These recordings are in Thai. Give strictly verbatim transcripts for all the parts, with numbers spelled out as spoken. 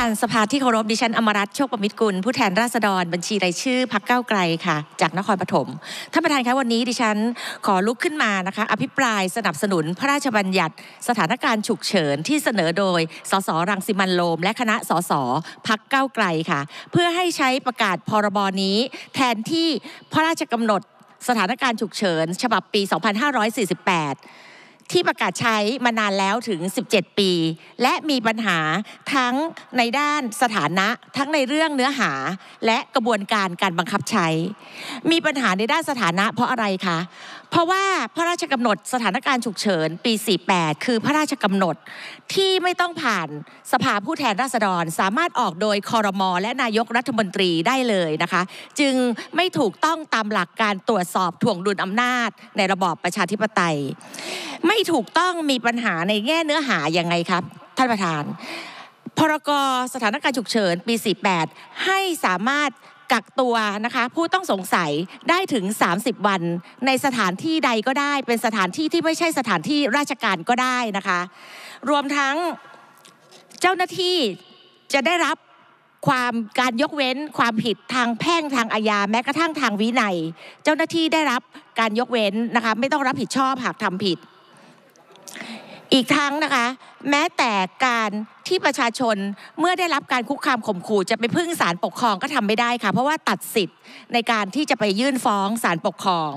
านสภาที่เคารพดิฉันอมรัตน์โชคประมิตรกุลผู้แทนราษฎรบัญชีรายชื่อพรรคก้าวไกลค่ะจากนครปฐมท่านประธานคะวันนี้ดิฉันขอลุกขึ้นมานะคะอภิปรายสนับสนุนพระราชบัญญัติสถานการณ์ฉุกเฉินที่เสนอโดยสสรังสิมันต์โรมและคณะสสพรรคก้าวไกลค่ะเพื่อให้ใช้ประกาศพรบนี้แทนที่พระราชกำหนดสถานการณ์ฉุกเฉินฉบับปีสองพันห้าร้อยสี่สิบแปดที่ประกาศใช้มานานแล้วถึงสิบเจ็ดปีและมีปัญหาทั้งในด้านสถานะทั้งในเรื่องเนื้อหาและกระบวนการการบังคับใช้มีปัญหาในด้านสถานะเพราะอะไรคะเพราะว่าพระราชกำหนดสถานการณ์ฉุกเฉินปีสี่สิบแปดคือพระราชกำหนดที่ไม่ต้องผ่านสภาผู้แทนราษฎรสามารถออกโดยครม.และนายกรัฐมนตรีได้เลยนะคะจึงไม่ถูกต้องตามหลักการตรวจสอบถ่วงดุลอำนาจในระบอบประชาธิปไตยไม่ถูกต้องมีปัญหาในแง่เนื้อหายังไงครับท่านประธานพรก.สถานการณ์ฉุกเฉินปีสี่สิบแปดให้สามารถกักตัวนะคะผู้ต้องสงสัยได้ถึงสามสิบวันในสถานที่ใดก็ได้เป็นสถานที่ที่ไม่ใช่สถานที่ราชการก็ได้นะคะรวมทั้งเจ้าหน้าที่จะได้รับความการยกเว้นความผิดทางแพ่งทางอาญาแม้กระทั่งทางวินัยเจ้าหน้าที่ได้รับการยกเว้นนะคะไม่ต้องรับผิดชอบหากทำผิดอีกทั้งนะคะแม้แต่การที่ประชาชนเมื่อได้รับการคุกคามข่มขู่จะไปพึ่งศาลปกครองก็ทำไม่ได้ค่ะเพราะว่าตัดสิทธิ์ในการที่จะไปยื่นฟ้องศาลปกครอง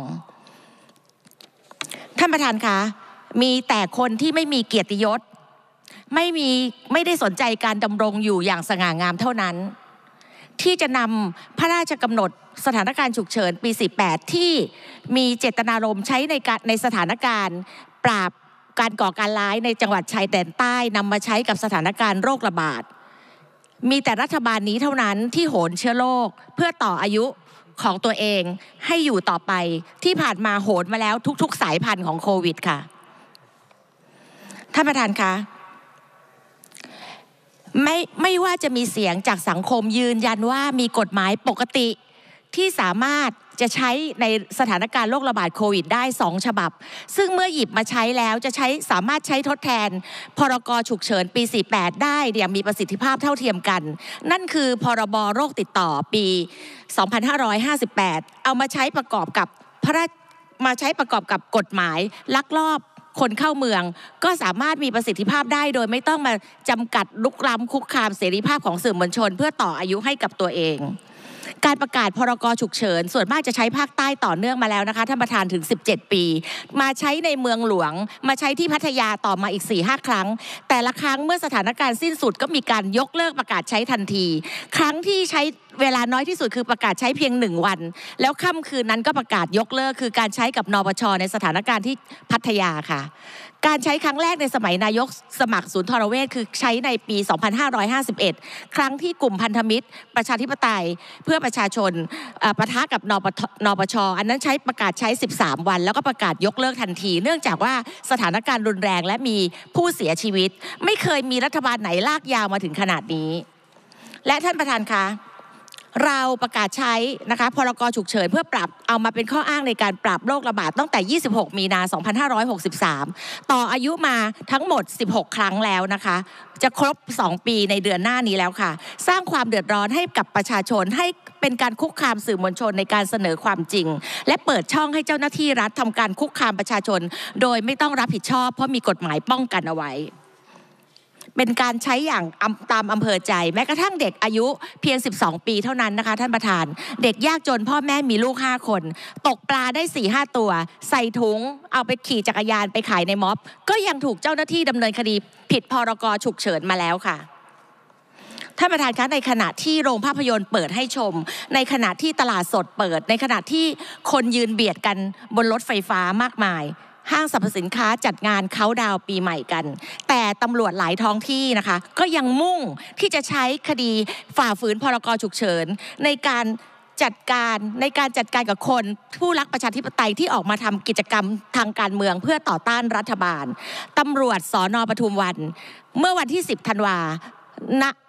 ท่านประธานคะมีแต่คนที่ไม่มีเกียรติยศไม่มีไม่ได้สนใจการดำรงอยู่อย่างสง่างามเท่านั้นที่จะนำพระราชกำหนดสถานการณ์ฉุกเฉินปีสี่สิบแปดที่มีเจตนารมณ์ใช้ในการในสถานการณ์ปราบการก่อการร้ายในจังหวัดชายแดนใต้นำมาใช้กับสถานการณ์โรคระบาดมีแต่รัฐบาลนี้เท่านั้นที่โหนเชื้อโรคเพื่อต่ออายุของตัวเองให้อยู่ต่อไปที่ผ่านมาโหนมาแล้วทุกๆสายพันธุ์ของโควิดค่ะท่านประธานคะไม่ไม่ว่าจะมีเสียงจากสังคมยืนยันว่ามีกฎหมายปกติที่สามารถจะใช้ในสถานการณ์โรคระบาดโควิดได้สองฉบับซึ่งเมื่อหยิบมาใช้แล้วจะใช้สามารถใช้ทดแทนพรก.ฉุกเฉินปีสี่สิบแปดได้อย่างมีประสิทธิภาพเท่าเทียมกันนั่นคือพรบ.โรคติดต่อปีสองพันห้าร้อยห้าสิบแปดเอามาใช้ประกอบกับพระราชมาใช้ประกอบกับกฎหมายลักลอบคนเข้าเมืองก็สามารถมีประสิทธิภาพได้โดยไม่ต้องมาจำกัดลุกล้ำคุกคามเสรีภาพของสื่อมวลชนเพื่อต่ออายุให้กับตัวเองการประกาศพรก.ฉุกเฉินส่วนมากจะใช้ภาคใต้ต่อเนื่องมาแล้วนะคะท่านประธานถึงสิบเจ็ดปีมาใช้ในเมืองหลวงมาใช้ที่พัทยาต่อมาอีก สี่ห้า ครั้งแต่ละครั้งเมื่อสถานการณ์สิ้นสุดก็มีการยกเลิกประกาศใช้ทันทีครั้งที่ใช้เวลาน้อยที่สุดคือประกาศใช้เพียงหนึ่งวันแล้วค่ำคืนนั้นก็ประกาศยกเลิกคือการใช้กับนปช.ในสถานการณ์ที่พัทยาค่ะการใช้ครั้งแรกในสมัยนายกสมัครศูนย์ทรเวชคือใช้ในปีสองพันห้าร้อยห้าสิบเอ็ดครั้งที่กลุ่มพันธมิตรประชาธิปไตยเพื่อประชาชนปะทะกับนปนปช.อันนั้นใช้ประกาศใช้สิบสามวันแล้วก็ประกาศยกเลิกทันทีเนื่องจากว่าสถานการณ์รุนแรงและมีผู้เสียชีวิตไม่เคยมีรัฐบาลไหนลากยาวมาถึงขนาดนี้และท่านประธานคะเราประกาศใช้นะคะพรก.ฉุกเฉินเพื่อปรับเอามาเป็นข้ออ้างในการปรับโรคระบาดตั้งแต่ยี่สิบหกมีนาคมสองพันห้าร้อยหกสิบสามต่ออายุมาทั้งหมดสิบหกครั้งแล้วนะคะจะครบสองปีในเดือนหน้านี้แล้วค่ะสร้างความเดือดร้อนให้กับประชาชนให้เป็นการคุกคามสื่อมวลชนในการเสนอความจริงและเปิดช่องให้เจ้าหน้าที่รัฐทำการคุกคามประชาชนโดยไม่ต้องรับผิดชอบเพราะมีกฎหมายป้องกันเอาไว้เป็นการใช้อย่างตามอำเภอใจแม้กระทั่งเด็กอายุเพียงสิบสองปีเท่านั้นนะคะท่านประธานเด็กยากจนพ่อแม่มีลูกห้าคนตกปลาได้ สี่ห้า ตัวใส่ถุงเอาไปขี่จักรยานไปขายในม็อบก็ยังถูกเจ้าหน้าที่ดำเนินคดีผิดพรก.ฉุกเฉินมาแล้วค่ะท่านประธานคะในขณะที่โรงภาพยนตร์เปิดให้ชมในขณะที่ตลาดสดเปิดในขณะที่คนยืนเบียดกันบนรถไฟฟ้ามากมายห้างสรรพสินค้าจัดงานเค้าดาวปีใหม่กันแต่ตำรวจหลายท้องที่นะคะก็ยังมุ่งที่จะใช้คดีฝ่าฝืนพรก.ฉุกเฉินในการจัดการในการจัดการกับคนผู้รักประชาธิปไตยที่ออกมาทำกิจกรรมทางการเมืองเพื่อต่อต้านรัฐบาลตำรวจสน.ปทุมวันเมื่อวันที่สิบธันวาณ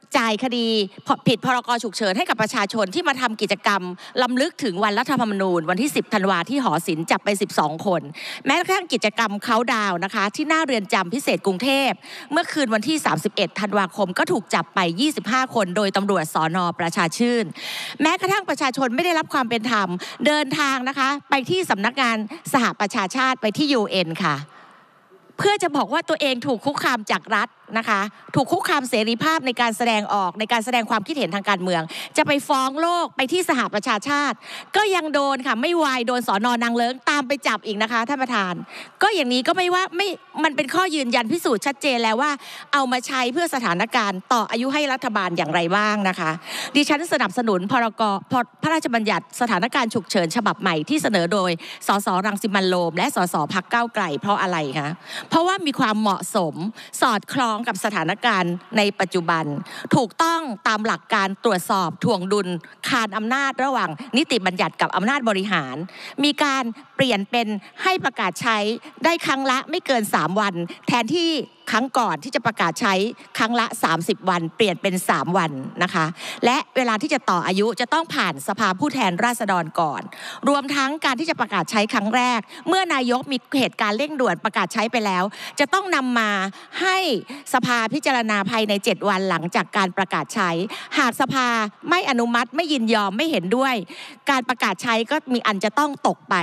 จ่ายคดีผิดพรกฉุกเฉินให้กับประชาชนที่มาทำกิจกรรมล้ำลึกถึงวันรัฐธรรมนูญวันที่สิบธันวาที่หอศิลป์จับไปสิบสองคนแม้กระทั่งกิจกรรมเค้าดาวนะคะที่หน้าเรือนจำพิเศษกรุงเทพเมื่อคืนวันที่สามสิบเอ็ดธันวาคมก็ถูกจับไปยี่สิบห้าคนโดยตำรวจสน.ประชาชื่นแม้กระทั่งประชาชนไม่ได้รับความเป็นธรรมเดินทางนะคะไปที่สำนักงานสหประชาชาติไปที่ ยู เอ็น ค่ะเพื่อจะบอกว่าตัวเองถูกคุกคามจากรัฐนะคะถูกคุกคามเสรีภาพในการแสดงออกในการแสดงความคิดเห็นทางการเมืองจะไปฟ้องโลกไปที่สหประชาชาติก็ยังโดนค่ะไม่วายโดนสน.นางเลิ้งตามไปจับอีกนะคะท่านประธานก็อย่างนี้ก็ไม่ว่าไม่มันเป็นข้อยืนยันพิสูจน์ชัดเจนแล้วว่าเอามาใช้เพื่อสถานการณ์ต่ออายุให้รัฐบาลอย่างไรบ้างนะคะดิฉันสนับสนุนพรกพระราชบัญญัติสถานการณ์ฉุกเฉินฉบับใหม่ที่เสนอโดยสสรังสิมันต์โรมและสสพรรคก้าวไกลเพราะอะไรคะเพราะว่ามีความเหมาะสมสอดคล้องกับสถานการณ์ในปัจจุบันถูกต้องตามหลักการตรวจสอบถ่วงดุลคานอำนาจระหว่างนิติบัญญัติกับอำนาจบริหารมีการเปลี่ยนเป็นให้ประกาศใช้ได้ครั้งละไม่เกินสามวันแทนที่ครั้งก่อนที่จะประกาศใช้ครั้งละสามสิบวันเปลี่ยนเป็นสามวันนะคะและเวลาที่จะต่ออายุจะต้องผ่านสภาผู้แทนราษฎรก่อนรวมทั้งการที่จะประกาศใช้ครั้งแรกเมื่อนายกมีเหตุการณ์เร่งด่วนประกาศใช้ไปแล้วจะต้องนำมาให้สภาพิจารณาภายในเจ็ดวันหลังจากการประกาศใช้หากสภาไม่อนุมัติไม่ยินยอมไม่เห็นด้วยการประกาศใช้ก็มีอันจะต้องตกไป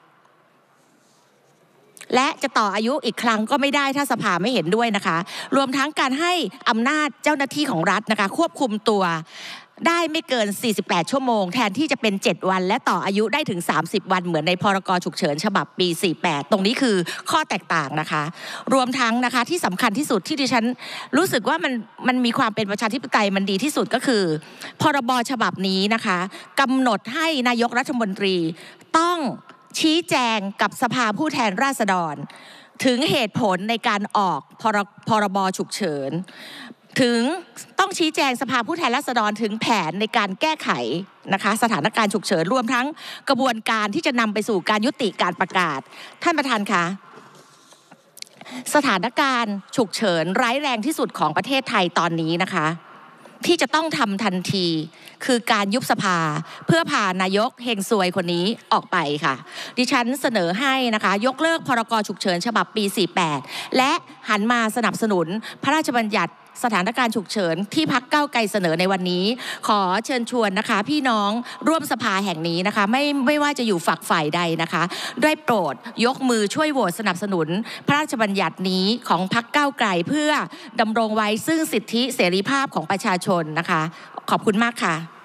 และจะต่ออายุอีกครั้งก็ไม่ได้ถ้าสภาไม่เห็นด้วยนะคะรวมทั้งการให้อำนาจเจ้าหน้าที่ของรัฐนะคะควบคุมตัวได้ไม่เกินสี่สิบแปดชั่วโมงแทนที่จะเป็นเจ็ดวันและต่ออายุได้ถึงสามสิบวันเหมือนในพรกฉุกเฉินฉบับปีสี่สิบแปดตรงนี้คือข้อแตกต่างนะคะรวมทั้งนะคะที่สำคัญที่สุดที่ดิฉันรู้สึกว่ามันมันมีความเป็นประชาธิปไตยมันดีที่สุดก็คือพรบฉบับนี้นะคะกำหนดให้นายกรัฐมนตรีต้องชี้แจงกับสภาผู้แทนราษฎรถึงเหตุผลในการออกพรบฉุกเฉินถึงต้องชี้แจงสภาผู้แทนราษฎรถึงแผนในการแก้ไขนะคะสถานการณ์ฉุกเฉินรวมทั้งกระบวนการที่จะนำไปสู่การยุติการประกาศท่านประธานคะสถานการณ์ฉุกเฉินร้ายแรงที่สุดของประเทศไทยตอนนี้นะคะที่จะต้องทำทันทีคือการยุบสภาเพื่อพานายกเฮงซวยคนนี้ออกไปค่ะดิฉันเสนอให้นะคะยกเลิกพรกฉุกเฉินฉบับปีสี่สิบแปดและหันมาสนับสนุนพระราชบัญญัติสถานการณ์ฉุกเฉินที่พรรคก้าวไกลเสนอในวันนี้ขอเชิญชวนนะคะพี่น้องร่วมสภาแห่งนี้นะคะไม่ไม่ว่าจะอยู่ฝักฝ่ายใดนะคะด้วยโปรดยกมือช่วยโหวตสนับสนุนพระราชบัญญัตินี้ของพรรคก้าวไกลเพื่อดำรงไว้ซึ่งสิทธิเสรีภาพของประชาชนนะคะขอบคุณมากค่ะ